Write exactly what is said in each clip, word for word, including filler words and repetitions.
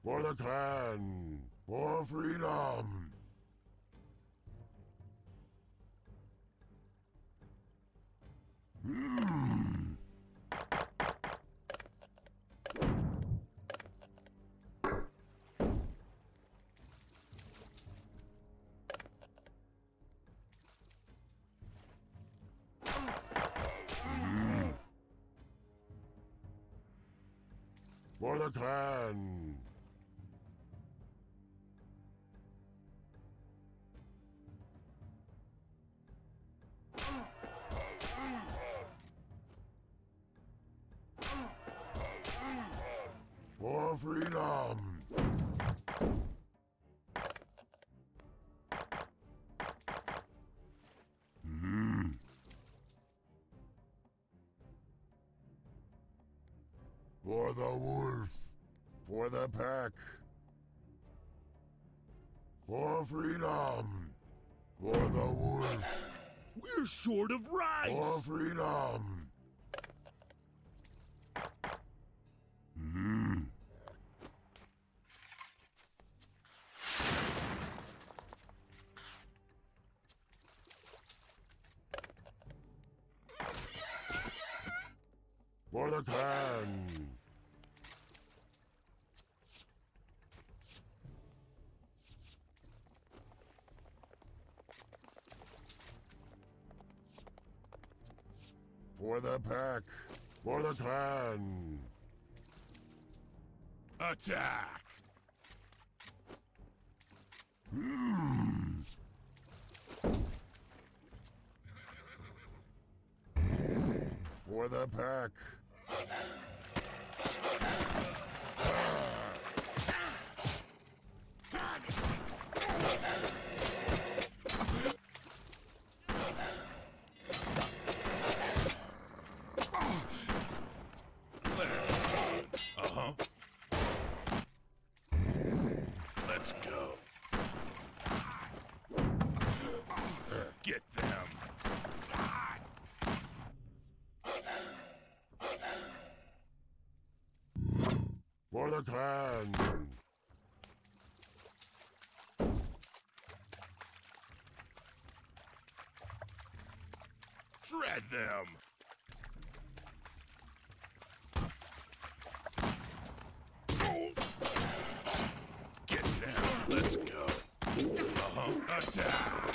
For the clan! For freedom! Hmm. For the clan! For freedom! Hmm. For the wolf! For the pack! For freedom! For the wolf! We're short of rice! For freedom! Hmm. For the clan! For the pack! For the clan! Attack! Hmm. For the pack! Uh-huh. Let's go. Get them. For the clan! Shred them. Get them. Let's go. Uh-huh. Attack.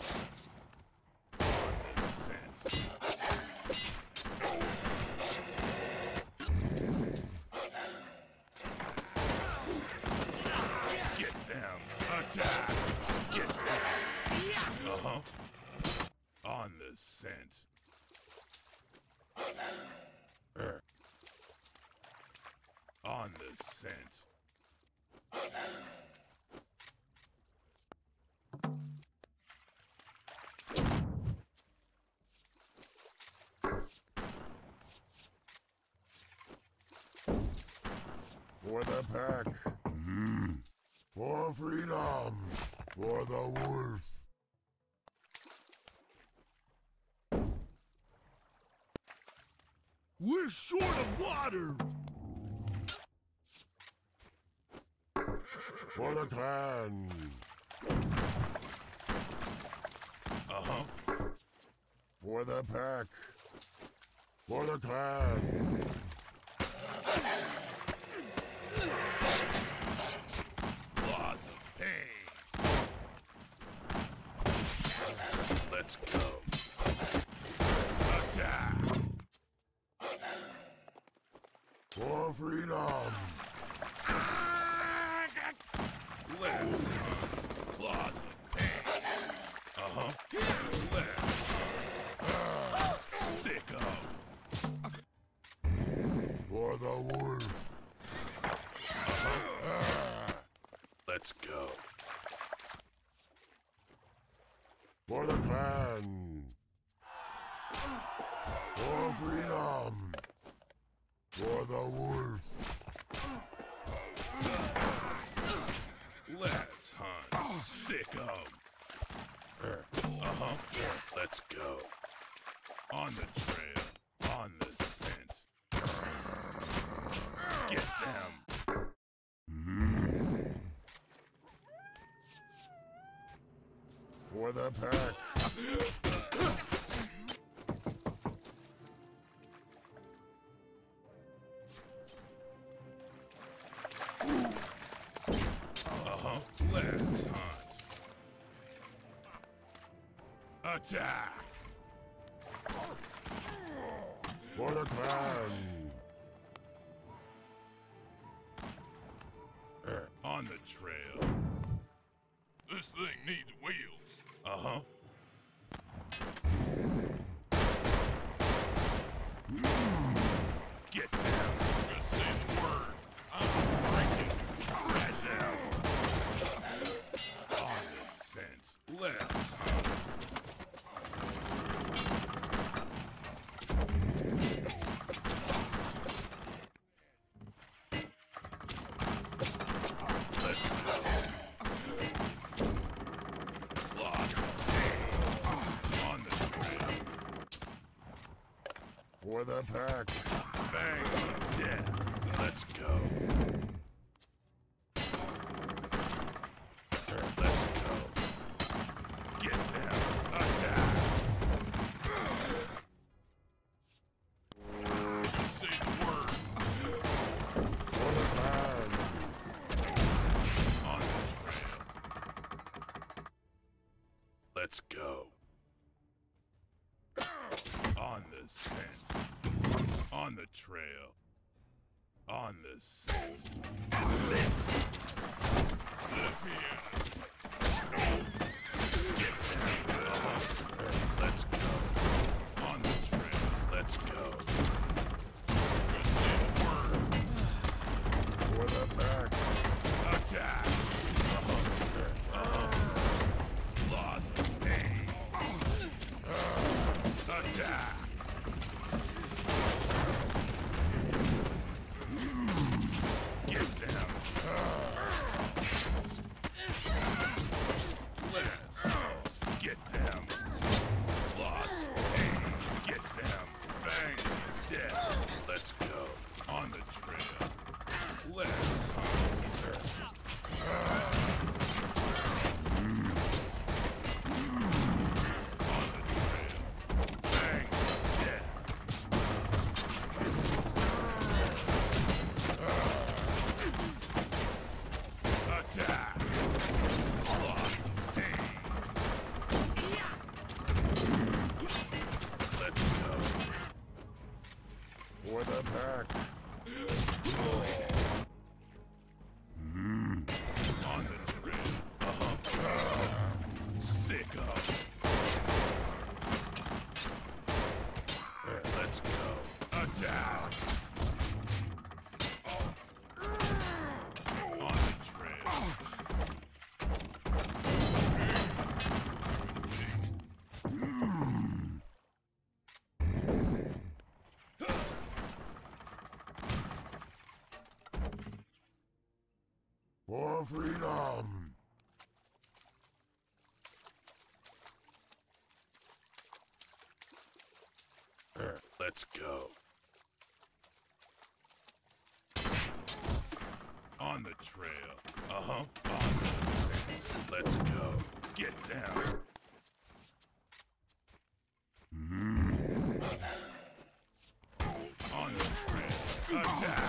Sense. Get them. Attack. Get them. Uh-huh. On the scent. Er. On the scent. For the pack! Hmm. For freedom! For the wolf! We're short of water! For the clan! Uh-huh. For the pack! For the clan! Laws of pain. Let's go. Attack. For freedom! Let's hunt. Claws of pain. Uh-huh. Let's hunt. Sicko. For the wolf! Uh-huh. Let's go. For the clan! For freedom! For the wolf! Let's hunt. Sicko. Uh-huh. Let's go. On the trail. On the scent. Get them. Hmm. For the pack. Uh-huh. Let's hunt. Attack! For the clan. On the trail. This thing needs wheels. Uh-huh. Get down. Just say the word. I'm breaking. Get down. On the scent. Let's hunt. Let's go. Lock. On the trail. For the pack. Bang. Dead. Let's go. Let's go. Get down. Attack. Say the word. For the clan. On the trail. Let's go. On the scent. On the trail. On the scent. Lift. Lift me in. Get down. Uh-huh. Let's go. On the trail. Let's go. Just say the word. For the pack. Attack. Uh-huh. Uh-huh. Lots of pain. Attack. Get down. Let's go. Get down. Lock. Pain. Get down. Bang. Death. Let's go. On the trail. Let's hunt. On the trail. Bang. Death. Attack! Lock! Pain! Let's go. For the pack. On the trail. Uh-huh. Sicko. Let's go. Attack! On the trail. For freedom. Let's go. On the trail. Uh-huh. On the scent. Let's go. Get down. On the trail. Attack.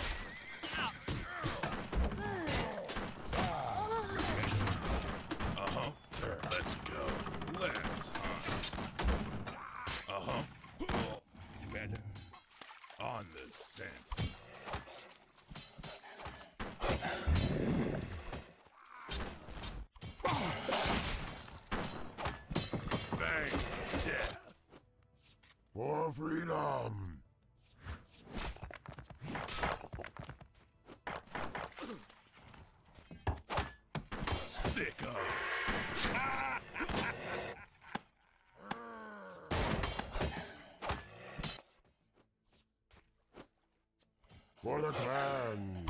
Uh-huh. Let's go. Let's hunt. Uh-huh. Better. On the scent. Bang. Death. For freedom. Sicko. For the clan.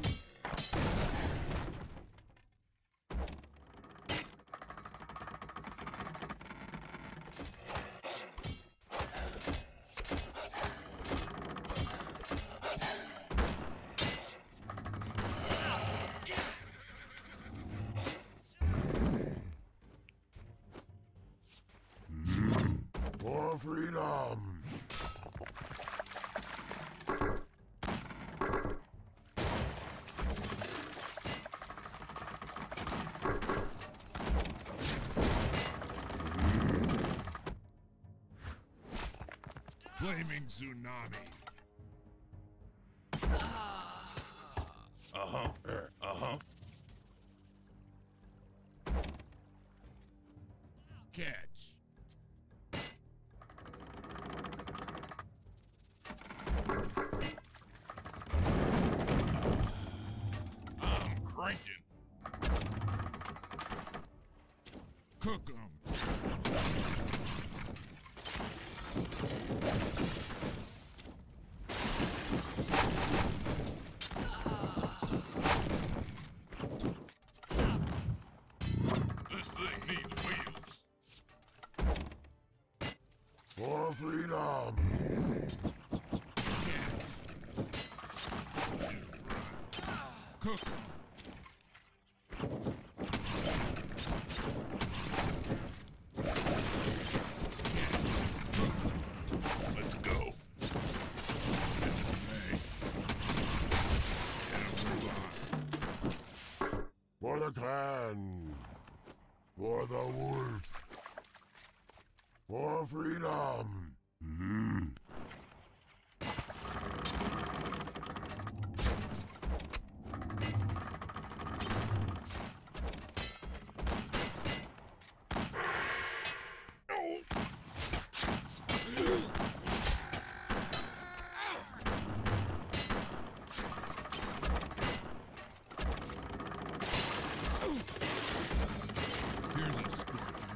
freedom! Flaming tsunami. Uh-huh. Uh-huh. Catch. I'm cranking. Cook 'em. This thing needs wheels. For freedom! Cook 'em. Let's go. For the clan! For the wolf! For freedom! Mm. Here's a scorcher.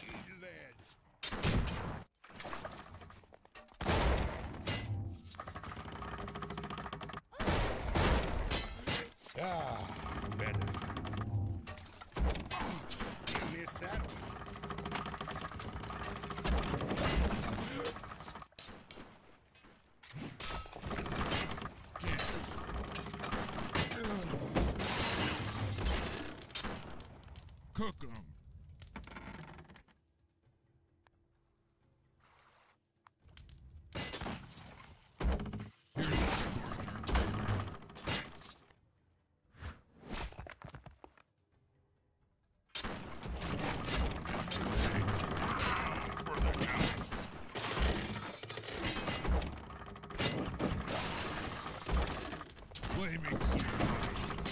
Ah, better. You missed that one. Cook 'em. Here's a scorcher. For the count. Flaming tsunami.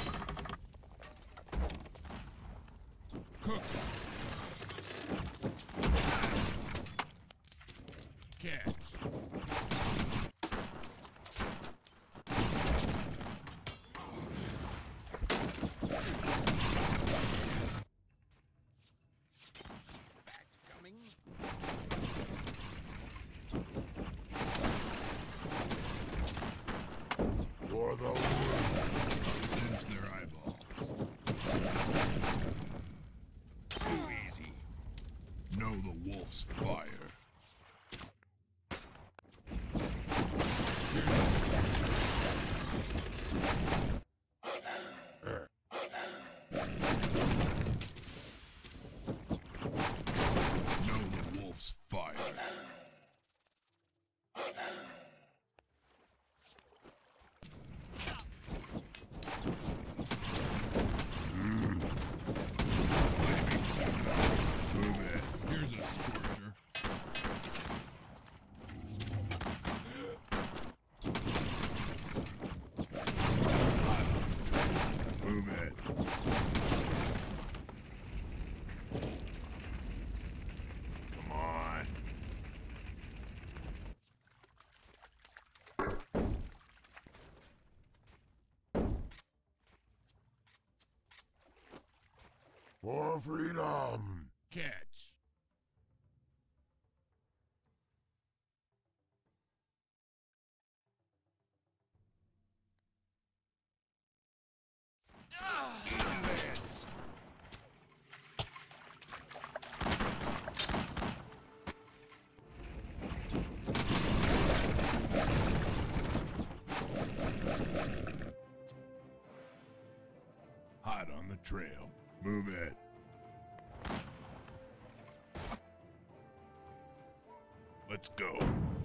Cook. Catch. Coming. For the wolf! Singe their eyeballs. Too easy. Know the wolf's fire. Know the wolf's fire. Flaming tsunami. Move it. Here's a scorcher. Move it. Come on. For freedom! Catch. Hot on the trail. Move it. Let's go.